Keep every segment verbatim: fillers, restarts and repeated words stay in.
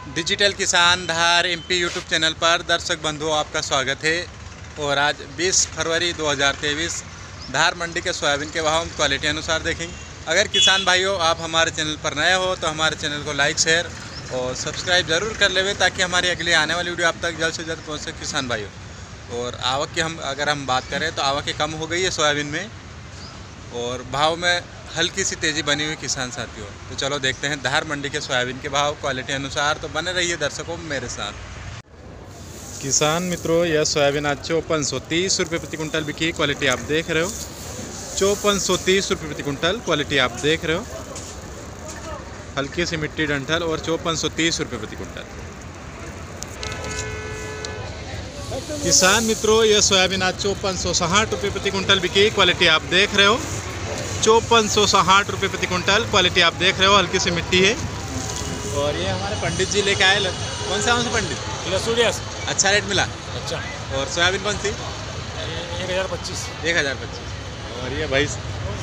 Digital किसान धार MP YouTube channel पर दर्शक बंधुओं आपका स्वागत है। और आज बीस फरवरी दो हज़ार तेईस धार मंडी के सोयाबीन के भाव क्वालिटी अनुसार देखेंगे। अगर किसान भाइयों आप हमारे चैनल पर नए हो तो हमारे चैनल को लाइक शेयर और सब्सक्राइब ज़रूर कर लेवे ताकि हमारी अगली आने वाली वीडियो आप तक जल्द से जल्द पहुँचे किसान भाइयों। और आवक की हम अगर हम बात करें तो आवक कम हो गई है सोयाबीन में और भाव में हल्की सी तेज़ी बनी हुई किसान साथियों। तो चलो देखते हैं धार मंडी के सोयाबीन के भाव क्वालिटी अनुसार। तो बने रहिए दर्शकों मेरे साथ। किसान मित्रों, यह सोयाबीन आज चौपन सौ तीस रुपये प्रति कुंटल बिकी। क्वालिटी आप देख रहे हो चौपन सौ तीस रुपये प्रति कुंटल क्वालिटी आप देख रहे हो। हल्की सी मिट्टी डंठल और चौपन सौ तीस रुपये प्रति कुंटल। किसान मित्रों, यह सोयाबीन आज चौपन सौ साठ रुपये प्रति कुंटल बिकी। क्वालिटी आप देख रहे हो चौपन सौ साठ रुपये प्रति कुंटल क्वालिटी आप देख रहे हो। हल्की सी मिट्टी है। और ये हमारे पंडित जी लेके आए। कौन सा कौन सा पंडित? लसूरियास। अच्छा रेट मिला। अच्छा। और सोयाबीन कौन सी? एक हज़ार पच्चीस। एक हज़ार पच्चीस। और ये भाई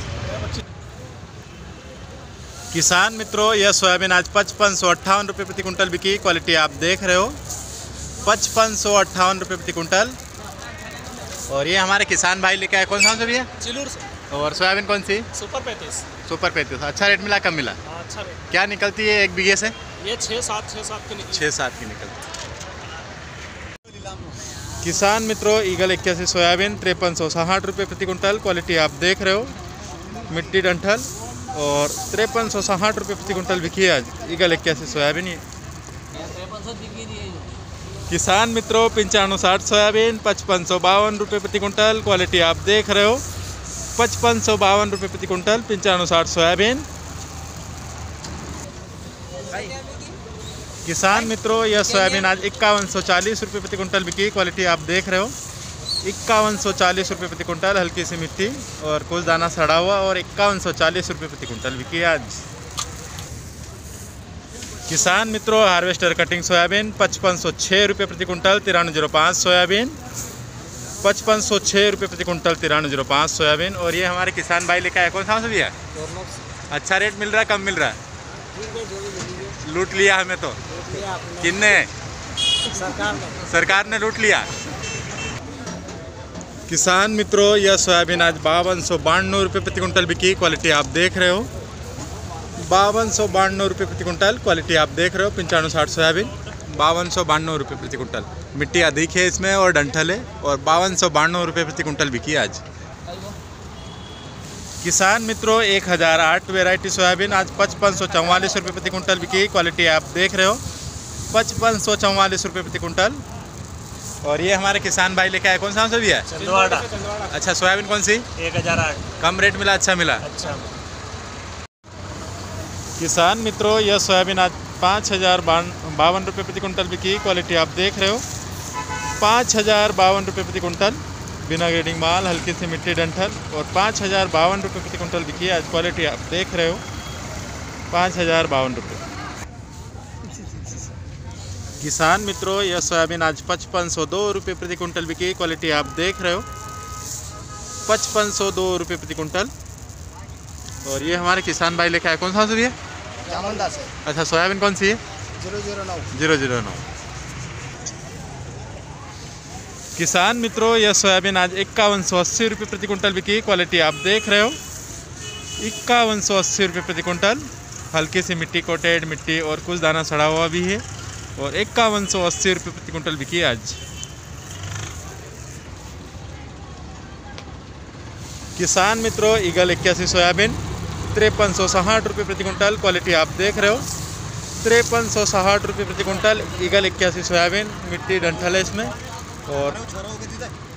किसान मित्रों, यह सोयाबीन आज पचपन सौ अट्ठावन रुपये प्रति कुंटल बिकी। क्वालिटी आप देख रहे हो पचपन सौ अट्ठावन रुपये प्रति कुंटल। और ये हमारे किसान भाई लेके आए। कौन सा भैया? चिलूर से। और सोयाबीन कौन सी? सुपर पैंतीस। सुपर पैंतीस। अच्छा रेट मिला कम मिला? अच्छा रेट। क्या निकलती है एक बीघे से? ये छः सात छः सात की निकलती छः सात की निकलती है। किसान मित्रों, ईगल इक्यासी सोयाबीन तिरपन सौ साठ रुपये प्रति कुंटल। क्वालिटी आप देख रहे हो मिट्टी डंठल और तिरपन सौ साठ रुपये प्रति कुंटल बिकी आज ईगल इक्यासी सोयाबीन। ये किसान मित्रों, पंचानवे साठ सोयाबीन पचपन सौ बावन रुपये प्रति कुंटल। क्वालिटी आप देख रहे हो पचपन सौ बावन रुपये प्रति कुंटल पंचानवे साठ सोयाबीन। किसान मित्रों, यह सोयाबीन आज इक्यावन सौ चालीस रुपये प्रति कुंटल बिकी। क्वालिटी आप देख रहे हो इक्यावन सौ चालीस रुपये प्रति कुंटल। हल्की सी मिट्टी और कुछ दाना सड़ा हुआ और इक्यावन सौ चालीस रुपये प्रति कुंटल बिकी आज। किसान मित्रों, हार्वेस्टर कटिंग सोयाबीन पचपन सौ छः रुपये प्रति कुंटल तिरानवे जीरो पाँच सोयाबीन। पचपन सौ छः रुपये प्रति कुंटल तिरानवे जीरो पाँच सोयाबीन। और ये हमारे किसान भाई लेकर आए। कौन सा भी है? अच्छा रेट मिल रहा है कम मिल रहा है? लूट लिया हमें तो। किन्ने? सरकार ने सरकार ने लूट लिया। किसान मित्रों, यह सोयाबीन आज बावन सौ बानवे रुपये प्रति कुंटल बिकी। क्वालिटी आप देख रहे हो बावन सौ बानवे रुपये प्रति कुंटल। क्वालिटी आप देख रहे हो पंचानवे साठ सोयाबीन बावन सौ बानवे रुपये प्रति कुंटल। मिट्टी अधिक है इसमें और डंठल है। और बावन सौ बानवे रुपये प्रति कुंटल बिकी आज। किसान मित्रों, एक हज़ार आठ वेराइटी सोयाबीन आज पचपन सौ चौवालीस रुपये प्रति कुंटल बिकी। क्वालिटी आप देख रहे हो पचपन सौ चौवालीस रुपये प्रति कुंटल। और ये हमारे किसान भाई लेके आए। कौन सा भी है? चंदवाड़ा। अच्छा सोयाबीन कौन सी? एक हज़ार आठ। कम रेट मिला? अच्छा मिला। अच्छा। किसान मित्रों, यह सोयाबीन आज पाँच हज़ार बावन रुपये प्रति कुंटल बिकी। क्वालिटी आप देख रहे हो पाँच हज़ार बावन रुपये प्रति कुंटल। बिना ग्रेडिंग माल, हल्की सी मिट्टी डंठल और पाँच हज़ार बावन रुपये प्रति कुंटल बिकी आज। क्वालिटी आप देख रहे हो पाँच हज़ार बावन रुपये। किसान मित्रों, यह सोयाबीन आज पचपन सौ दो रुपये प्रति कुंटल बिकी। क्वालिटी आप देख रहे हो पचपन सौ दो रुपये प्रति कुंटल। और ये हमारे किसान भाई लेके आए। कौन सा भी है? जामनदास है। अच्छा सोयाबीन कौन सी है? जीरो जीरो नौ। जीरो जीरो नौ। किसान मित्रों, यह सोयाबीन आज इक्यावन सौ अस्सी रुपये प्रति कुंटल बिकी। क्वालिटी आप देख रहे हो इक्यावन सौ अस्सी रुपये प्रति कुंटल। हल्की सी मिट्टी कोटेड मिट्टी और कुछ दाना सड़ा हुआ भी है। और इक्यावन सौ अस्सी रुपये प्रति कुंटल बिकी आज। किसान मित्रों, ईगल इक्यासी सोयाबीन तिरपन सौ साठ रुपये प्रति कुंटल। क्वालिटी आप देख रहे हो तिरपन सौ साठ रुपये प्रति कुंटल ईगल इक्यासी सोयाबीन। मिट्टी डंठल है इसमें और